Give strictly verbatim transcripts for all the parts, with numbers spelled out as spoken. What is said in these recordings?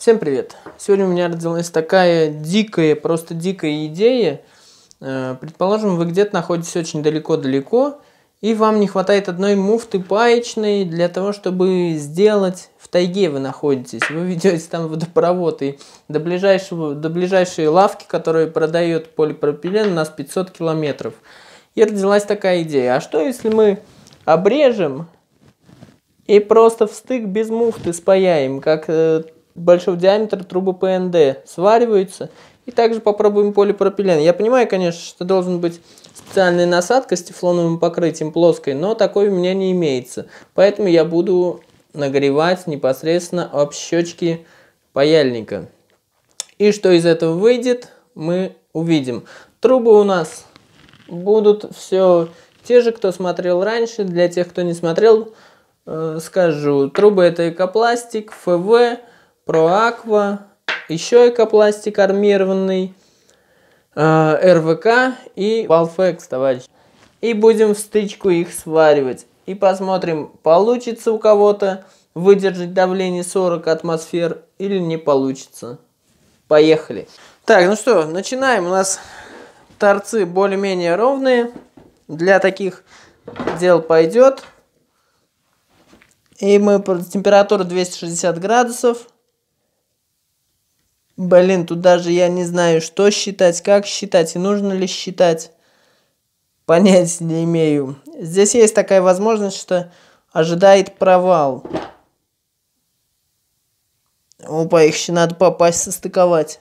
Всем привет! Сегодня у меня родилась такая дикая, просто дикая идея. Предположим, вы где-то находитесь очень далеко-далеко, и вам не хватает одной муфты паечной для того, чтобы сделать... В тайге вы находитесь, вы ведете там водопровод, и до, ближайшего, до ближайшей лавки, которая продает полипропилен, у нас пятьсот километров. И родилась такая идея. А что если мы обрежем и просто в стык без муфты спаяем, как э, большого диаметра трубы пэ эн дэ свариваются, и также попробуем полипропилен. Я понимаю, конечно, что должен быть специальная насадка с тефлоновым покрытием плоской, но такой у меня не имеется. Поэтому я буду нагревать непосредственно об щечки паяльника. И что из этого выйдет, мы увидим. Трубы у нас будут все те же, кто смотрел раньше. Для тех, кто не смотрел, э, скажу. Трубы это экопластик, эф вэ, ProAqua, еще экопластик армированный, э, эр вэ ка и Valvex, товарищ. И будем в стычку их сваривать. И посмотрим, получится у кого-то выдержать давление сорок атмосфер или не получится. Поехали. Так, ну что, начинаем. У нас торцы более-менее ровные. Для таких дел пойдет. И мы температура двести шестьдесят градусов. Блин, тут даже я не знаю, что считать, как считать и нужно ли считать. Понятия не имею. Здесь есть такая возможность, что ожидает провал. Опа, их еще надо попасть, состыковать.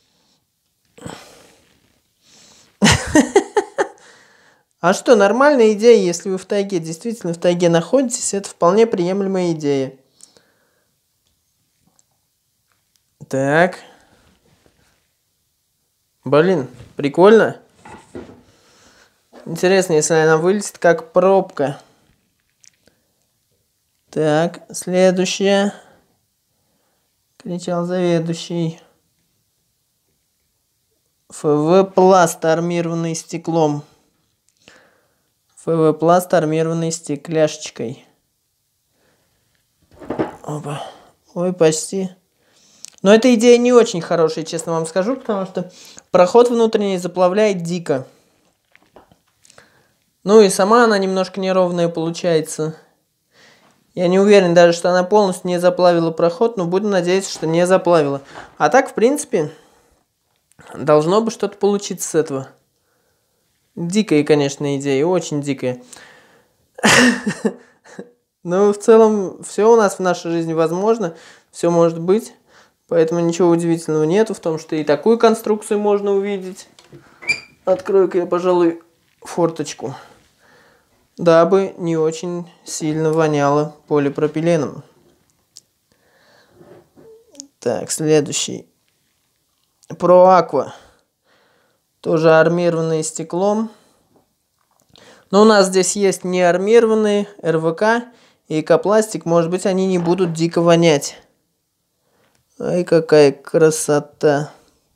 А что, нормальная идея, если вы в тайге, действительно в тайге находитесь, это вполне приемлемая идея. Так. Блин, прикольно. Интересно, если она вылезет как пробка. Так, следующее. Кричал заведующий. эф вэ пласт, армированный стеклом. эф вэ пласт, армированный стекляшечкой. Опа. Ой, почти. Но эта идея не очень хорошая, честно вам скажу, потому что проход внутренний заплавляет дико. Ну и сама она немножко неровная получается. Я не уверен даже, что она полностью не заплавила проход, но будем надеяться, что не заплавила. А так, в принципе, должно бы что-то получиться с этого. Дикая, конечно, идея, очень дикая. Но в целом все у нас в нашей жизни возможно, все может быть. Поэтому ничего удивительного нету в том, что и такую конструкцию можно увидеть. Открою-ка я, пожалуй, форточку. Дабы не очень сильно воняло полипропиленом. Так, следующий. ProAqua. Тоже армированный стеклом. Но у нас здесь есть не армированные, эр вэ ка и экопластик. Может быть, они не будут дико вонять. Ай, какая красота.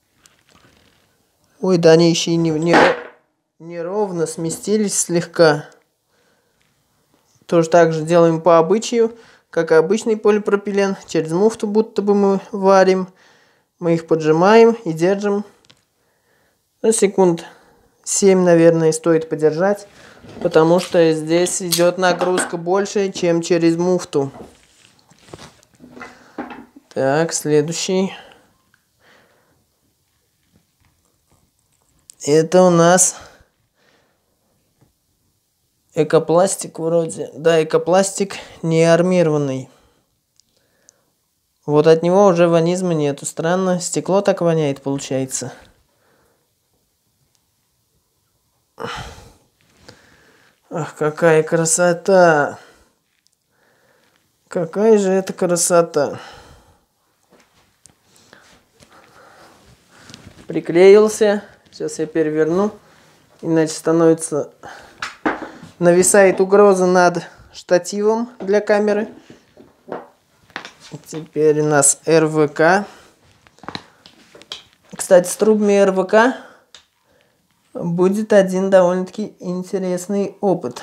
Ой, да они еще и не, не, неровно сместились слегка. Тоже так же делаем по обычаю, как и обычный полипропилен. Через муфту будто бы мы варим. Мы их поджимаем и держим. Ну, секунд семь, наверное, стоит подержать. Потому что здесь идет нагрузка больше, чем через муфту. Так, следующий. Это у нас экопластик вроде. Да, экопластик не армированный. Вот от него уже ванизма нету. Странно, стекло так воняет, получается. Ах, какая красота! Какая же это красота! Приклеился. Сейчас я переверну. Иначе становится... Нависает угроза над штативом для камеры. Теперь у нас эр вэ ка. Кстати, с трубами эр вэ ка будет один довольно-таки интересный опыт.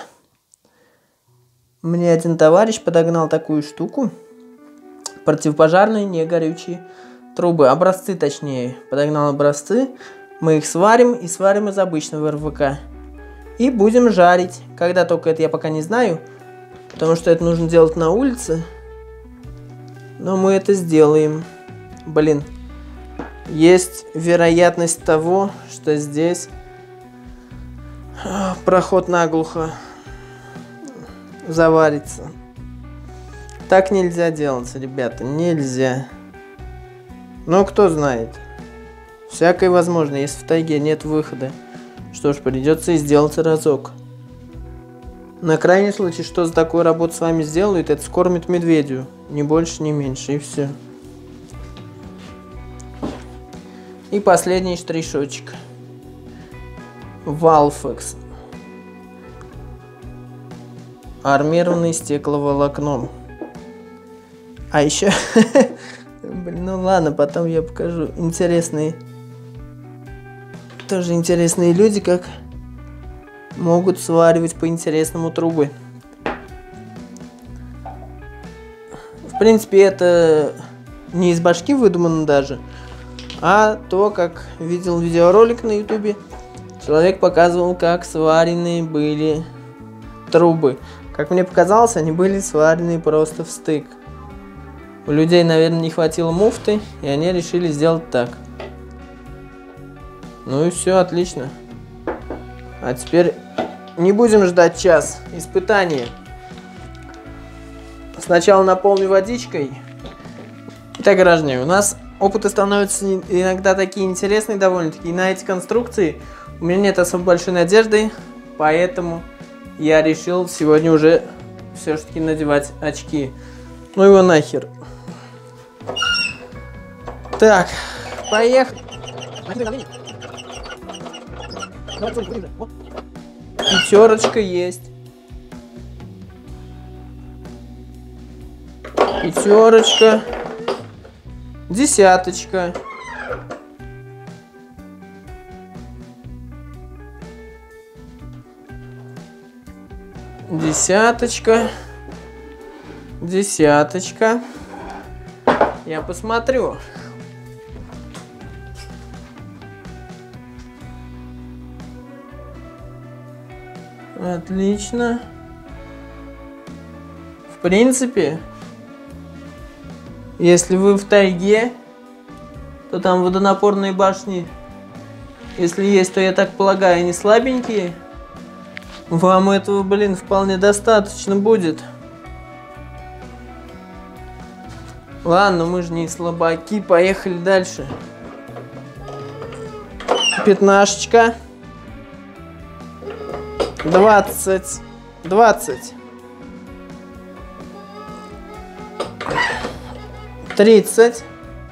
Мне один товарищ подогнал такую штуку. Противопожарные, не горючие трубы, образцы точнее. Подогнал образцы. Мы их сварим и сварим из обычного эр вэ ка. И будем жарить. Когда только это я пока не знаю. Потому что это нужно делать на улице. Но мы это сделаем. Блин. Есть вероятность того, что здесь проход наглухо заварится. Так нельзя делать, ребята. Нельзя. Но кто знает. Всякое возможно. Если в тайге нет выхода. Что ж, придется и сделать разок. На крайний случай, что за такую работу с вами сделают, это скормит медведю. Ни больше, ни меньше. И все. И последний штришочек. Валфекс. Армированный стекловолокном. А еще... Блин, ну ладно, потом я покажу. Интересные... Тоже интересные люди, как могут сваривать по-интересному трубы. В принципе, это не из башки выдумано даже, а то, как видел видеоролик на ютубе, человек показывал, как сварены были трубы. Как мне показалось, они были сварены просто в стык. У людей, наверное, не хватило муфты, и они решили сделать так. Ну и все, отлично. А теперь не будем ждать час. Испытание. Сначала наполню водичкой. Итак, граждане, у нас опыты становятся иногда такие интересные довольно-таки. И на эти конструкции у меня нет особо большой надежды. Поэтому я решил сегодня уже все-таки надевать очки. Ну его нахер. Так, поехали. Пятерочка есть. Пятерочка. Десяточка. Десяточка. Десяточка. Я посмотрю. Отлично. В принципе, если вы в тайге, то там водонапорные башни, если есть, то я так полагаю, они слабенькие. Вам этого, блин, вполне достаточно будет. Ладно, мы же не слабаки, поехали дальше. Пятнашечка. Двадцать. Двадцать. Тридцать.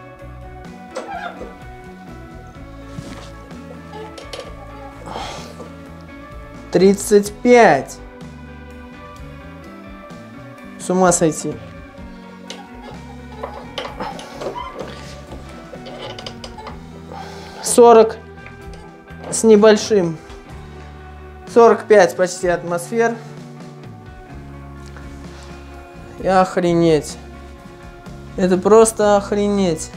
Тридцать пять. С ума сойти. Сорок с небольшим. сорок пять почти атмосфер. И охренеть. Это просто охренеть.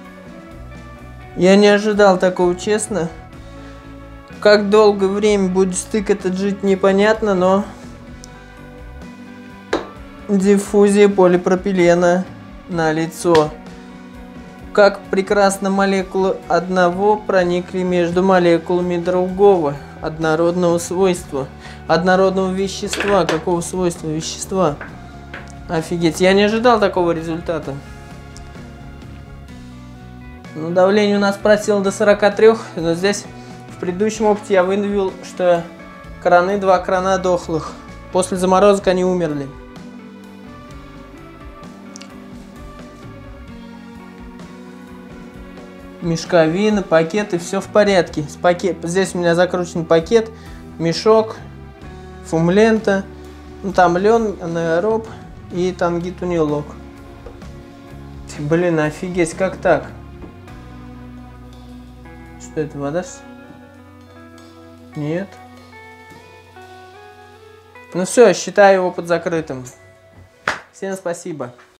Я не ожидал такого, честно. Как долгое время будет стык этот жить, непонятно, но... Диффузия полипропилена на лицо. Как прекрасно молекулы одного проникли между молекулами другого. Однородного свойства. Однородного вещества. Какого свойства вещества? Офигеть, я не ожидал такого результата. Ну, давление у нас просело до сорока трёх, но здесь в предыдущем опыте я выявил, что краны, два крана дохлых. После заморозок они умерли. Мешковина, пакеты, все в порядке. С пакет... Здесь у меня закручен пакет, мешок, фумлента, ну, там лен, анаэроб и тангитунилок. Блин, офигеть, как так? Что это, вода? Нет. Ну все, считаю его под закрытым. Всем спасибо.